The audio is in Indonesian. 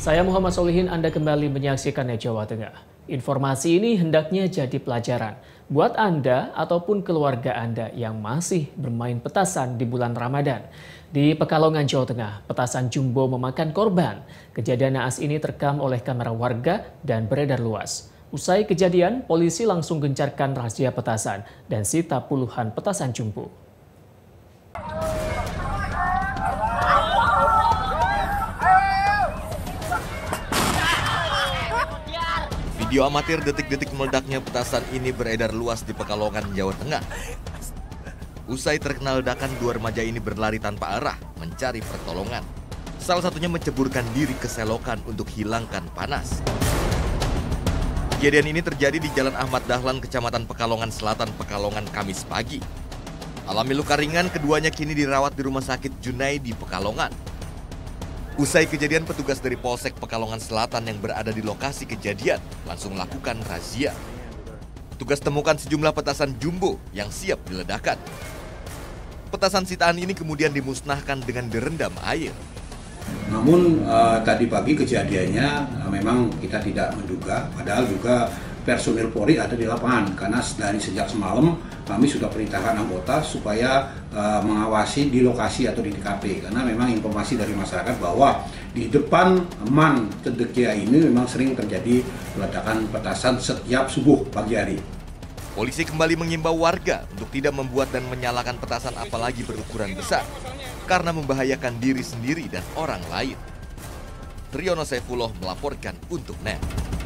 Saya Muhammad Solihin, Anda kembali menyaksikan Jawa Tengah. Informasi ini hendaknya jadi pelajaran buat Anda ataupun keluarga Anda yang masih bermain petasan di bulan Ramadan. Di Pekalongan, Jawa Tengah, petasan jumbo memakan korban. Kejadian naas ini terekam oleh kamera warga dan beredar luas. Usai kejadian, polisi langsung gencarkan razia petasan dan sita puluhan petasan jumbo. Video amatir detik-detik meledaknya petasan ini beredar luas di Pekalongan, Jawa Tengah. Usai terkena ledakan, dua remaja ini berlari tanpa arah mencari pertolongan. Salah satunya menceburkan diri ke selokan untuk hilangkan panas. Kejadian ini terjadi di Jalan Ahmad Dahlan, Kecamatan Pekalongan Selatan, Pekalongan, Kamis pagi. Alami luka ringan, keduanya kini dirawat di Rumah Sakit Junaidi, Pekalongan. Usai kejadian, petugas dari Polsek Pekalongan Selatan yang berada di lokasi kejadian langsung melakukan razia. Petugas temukan sejumlah petasan jumbo yang siap diledakkan. Petasan sitaan ini kemudian dimusnahkan dengan direndam air. Namun tadi pagi kejadiannya memang kita tidak menduga, padahal juga personil Polri ada di lapangan karena dari sejak semalam kami sudah perintahkan anggota supaya mengawasi di lokasi atau di TKP karena memang informasi dari masyarakat bahwa di depan MAN Cedekia ini memang sering terjadi ledakan petasan setiap subuh pagi hari. Polisi kembali mengimbau warga untuk tidak membuat dan menyalakan petasan apalagi berukuran besar karena membahayakan diri sendiri dan orang lain. Triyono Saifullah melaporkan untuk NET.